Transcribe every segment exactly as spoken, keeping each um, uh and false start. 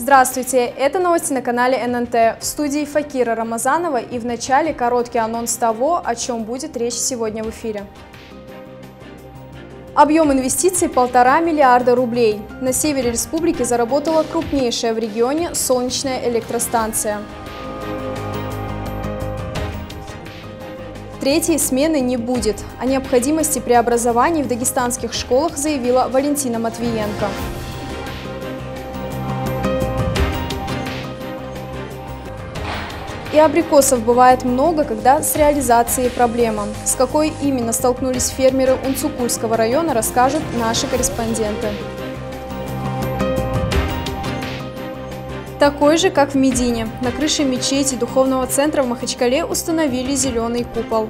Здравствуйте, это новости на канале эн эн тэ. В студии Факира Рамазанова и в начале короткий анонс того, о чем будет речь сегодня в эфире. Объем инвестиций – полтора миллиарда рублей. На севере республики заработала крупнейшая в регионе солнечная электростанция. Третьей смены не будет. О необходимости преобразований в дагестанских школах заявила Валентина Матвиенко. И абрикосов бывает много, когда с реализацией проблема. С какой именно столкнулись фермеры Унцукульского района, расскажут наши корреспонденты. Такой же, как в Медине. На крыше мечети духовного центра в Махачкале установили зеленый купол.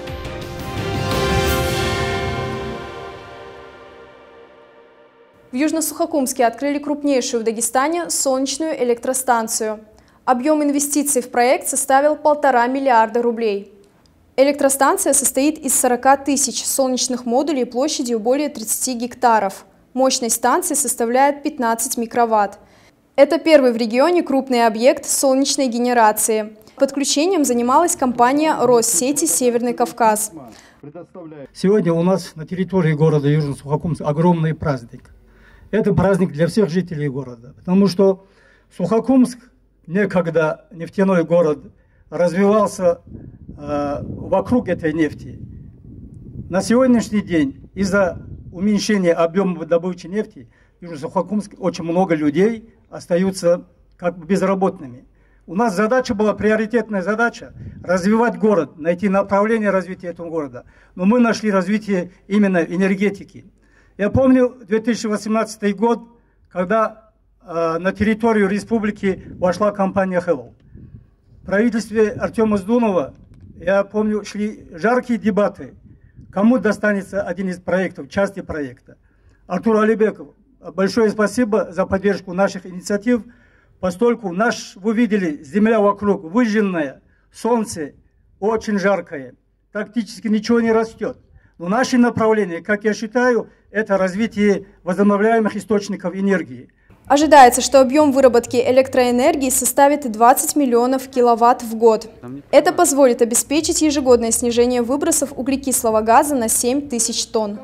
В Южно-Сухокумске открыли крупнейшую в Дагестане солнечную электростанцию. Объем инвестиций в проект составил полтора миллиарда рублей. Электростанция состоит из сорока тысяч солнечных модулей площадью более тридцати гектаров. Мощность станции составляет пятнадцать микроватт. Это первый в регионе крупный объект солнечной генерации. Подключением занималась компания Россети «Северный Кавказ». Сегодня у нас на территории города Южно-Сухокумск огромный праздник. Это праздник для всех жителей города, потому что Сухокумск, некогда нефтяной город, развивался э, вокруг этой нефти. На сегодняшний день из-за уменьшения объема добычи нефти в Южно-Сухокумске очень много людей остаются как бы безработными. У нас задача была, приоритетная задача, развивать город, найти направление развития этого города. Но мы нашли развитие именно энергетики. Я помню две тысячи восемнадцатый год, когда на территорию республики вошла компания Hello. В правительстве Артема Сдунова, я помню, шли жаркие дебаты, кому достанется один из проектов, части проекта. Артур Алибеков, большое спасибо за поддержку наших инициатив, поскольку наш, вы видели, земля вокруг выжженная, солнце очень жаркое, практически ничего не растет. Но наше направление, как я считаю, это развитие возобновляемых источников энергии. Ожидается, что объем выработки электроэнергии составит двадцать миллионов киловатт в год. Это позволит обеспечить ежегодное снижение выбросов углекислого газа на семь тысяч тонн.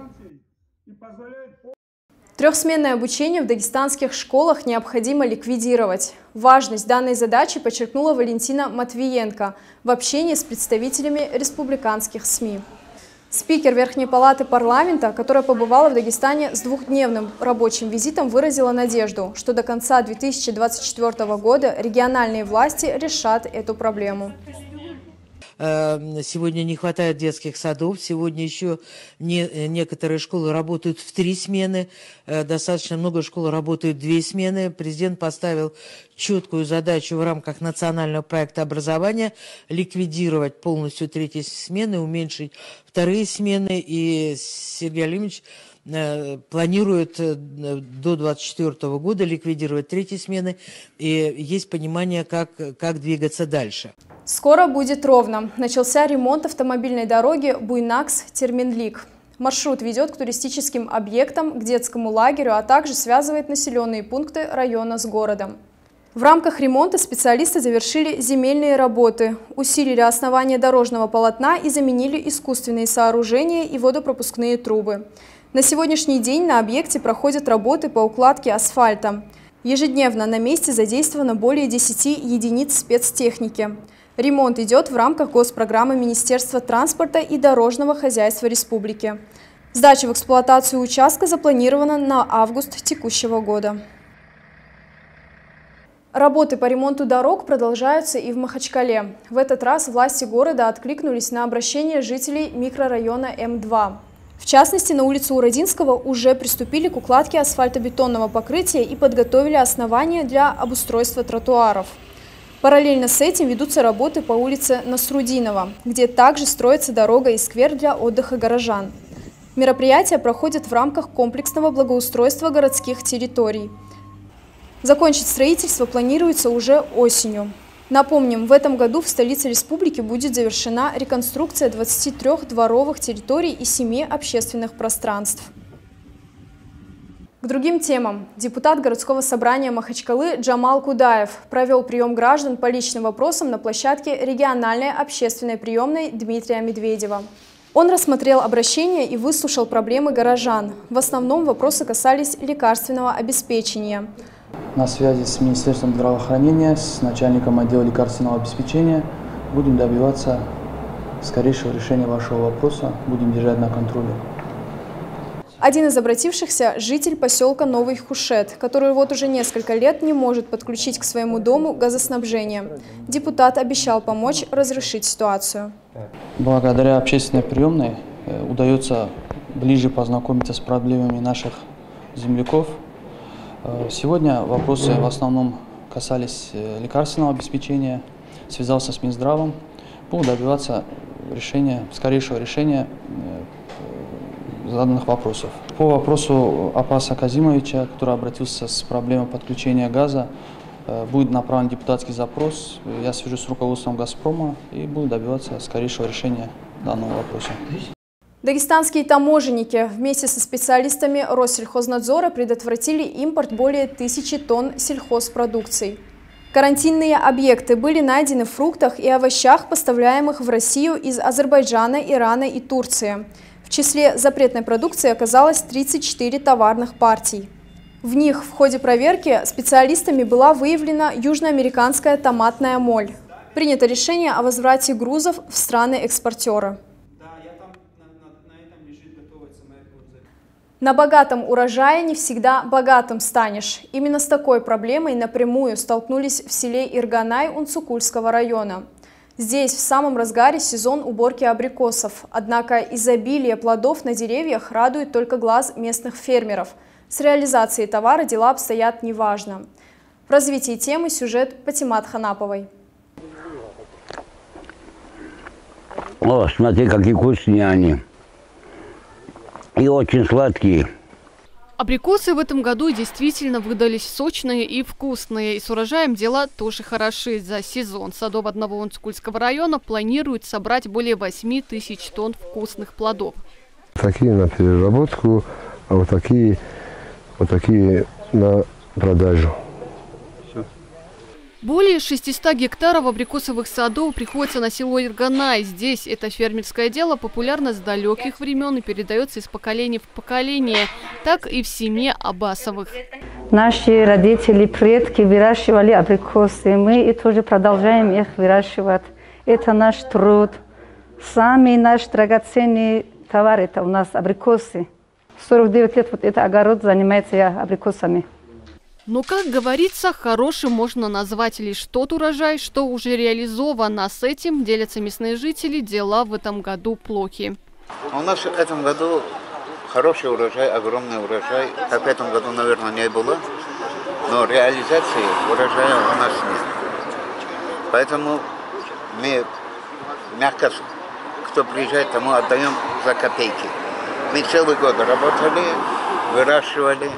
Трехсменное обучение в дагестанских школах необходимо ликвидировать. Важность данной задачи подчеркнула Валентина Матвиенко в общении с представителями республиканских СМИ. Спикер Верхней палаты парламента, которая побывала в Дагестане с двухдневным рабочим визитом, выразила надежду, что до конца две тысячи двадцать четвёртого года региональные власти решат эту проблему. Сегодня не хватает детских садов, сегодня еще не, некоторые школы работают в три смены, достаточно много школ работают две смены. Президент поставил четкую задачу в рамках национального проекта образования ликвидировать полностью третьи смены, уменьшить вторые смены, и Сергей Алимович планирует до две тысячи двадцать четвёртого года ликвидировать третьи смены, и есть понимание, как, как двигаться дальше. Скоро будет ровно. Начался ремонт автомобильной дороги Буйнакс-Терминлик. Маршрут ведет к туристическим объектам, к детскому лагерю, а также связывает населенные пункты района с городом. В рамках ремонта специалисты завершили земельные работы, усилили основание дорожного полотна и заменили искусственные сооружения и водопропускные трубы. На сегодняшний день на объекте проходят работы по укладке асфальта. Ежедневно на месте задействовано более десяти единиц спецтехники. Ремонт идет в рамках госпрограммы Министерства транспорта и дорожного хозяйства республики. Сдача в эксплуатацию участка запланирована на август текущего года. Работы по ремонту дорог продолжаются и в Махачкале. В этот раз власти города откликнулись на обращение жителей микрорайона эм два. В частности, на улице Уродинского уже приступили к укладке асфальтобетонного покрытия и подготовили основания для обустройства тротуаров. Параллельно с этим ведутся работы по улице Насрудинова, где также строится дорога и сквер для отдыха горожан. Мероприятия проходят в рамках комплексного благоустройства городских территорий. Закончить строительство планируется уже осенью. Напомним, в этом году в столице республики будет завершена реконструкция двадцати трёх дворовых территорий и семи общественных пространств. К другим темам. Депутат городского собрания Махачкалы Джамал Кудаев провел прием граждан по личным вопросам на площадке региональной общественной приемной Дмитрия Медведева. Он рассмотрел обращения и выслушал проблемы горожан. В основном вопросы касались лекарственного обеспечения. На связи с Министерством здравоохранения, с начальником отдела лекарственного обеспечения будем добиваться скорейшего решения вашего вопроса, будем держать на контроле. Один из обратившихся – житель поселка Новый Хушет, который вот уже несколько лет не может подключить к своему дому газоснабжение. Депутат обещал помочь разрешить ситуацию. Благодаря общественной приемной удается ближе познакомиться с проблемами наших земляков. Сегодня вопросы в основном касались лекарственного обеспечения. Связался с Минздравом, буду добиваться решения, скорейшего решения заданных вопросов. По вопросу Апаса Казимовича, который обратился с проблемой подключения газа, будет направлен депутатский запрос. Я свяжусь с руководством «Газпрома» и буду добиваться скорейшего решения данного вопроса. Дагестанские таможенники вместе со специалистами Россельхознадзора предотвратили импорт более тысячи тонн сельхозпродукции. Карантинные объекты были найдены в фруктах и овощах, поставляемых в Россию из Азербайджана, Ирана и Турции. В числе запретной продукции оказалось тридцать четыре товарных партий. В них в ходе проверки специалистами была выявлена южноамериканская томатная моль. Принято решение о возврате грузов в страны-экспортеры. На богатом урожае не всегда богатым станешь. Именно с такой проблемой напрямую столкнулись в селе Ирганай Унцукульского района. Здесь в самом разгаре сезон уборки абрикосов. Однако изобилие плодов на деревьях радует только глаз местных фермеров. С реализацией товара дела обстоят неважно. В развитии темы сюжет Патимат Ханаповой. О, смотри, какие вкусные они. И очень сладкие. Абрикосы в этом году действительно выдались сочные и вкусные. И с урожаем дела тоже хороши. За сезон садоводного Унцукульского района планируют собрать более восьми тысяч тонн вкусных плодов. Такие на переработку, а вот такие, вот такие на продажу. Более шестисот гектаров абрикосовых садов приходится на село Ирганай. Здесь это фермерское дело популярно с далеких времен и передается из поколения в поколение, так и в семье Аббасовых. Наши родители, предки выращивали абрикосы. Мы и тоже продолжаем их выращивать. Это наш труд. Самый наш драгоценный товар – это у нас абрикосы. сорок девять лет вот это огород занимается я абрикосами. Но, как говорится, хорошим можно назвать лишь тот урожай, что уже реализовано. С этим делятся местные жители, дела в этом году плохи. У нас в этом году хороший урожай, огромный урожай. Как в этом году, наверное, не было. Но реализации урожая у нас нет. Поэтому мы мягко, кто приезжает, тому отдаем за копейки. Мы целый год работали, выращивали.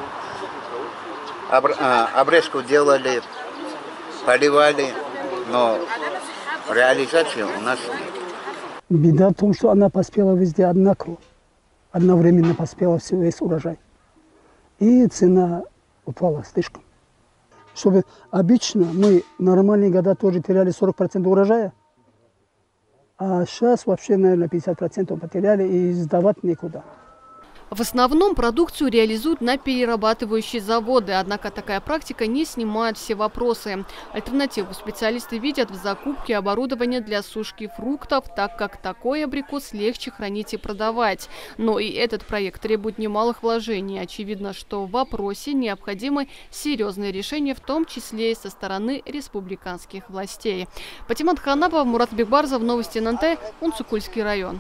Обрезку делали, поливали, но реализации у нас нет. Беда в том, что она поспела везде одинаково. Одновременно поспела все, весь урожай. И цена упала слишком. Чтобы обычно мы в нормальные года тоже теряли сорок процентов урожая, а сейчас вообще, наверное, пятьдесят процентов потеряли и сдавать некуда. В основном продукцию реализуют на перерабатывающие заводы, однако такая практика не снимает все вопросы. Альтернативу специалисты видят в закупке оборудования для сушки фруктов, так как такой абрикос легче хранить и продавать. Но и этот проект требует немалых вложений. Очевидно, что в вопросе необходимы серьезные решения, в том числе и со стороны республиканских властей. Патимат Ханапова, Мурат Бекбарзов, новости эн эн тэ, Унцукульский район.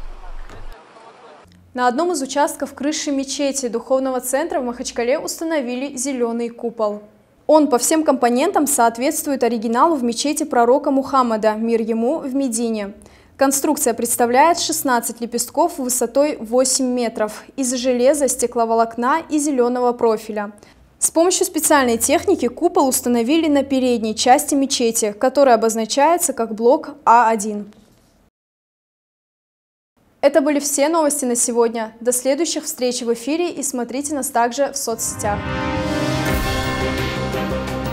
На одном из участков крыши мечети духовного центра в Махачкале установили зеленый купол. Он по всем компонентам соответствует оригиналу в мечети пророка Мухаммада, мир ему, в Медине. Конструкция представляет шестнадцать лепестков высотой восемь метров из железа, стекловолокна и зеленого профиля. С помощью специальной техники купол установили на передней части мечети, которая обозначается как блок А один. Это были все новости на сегодня. До следующих встреч в эфире и смотрите нас также в соцсетях.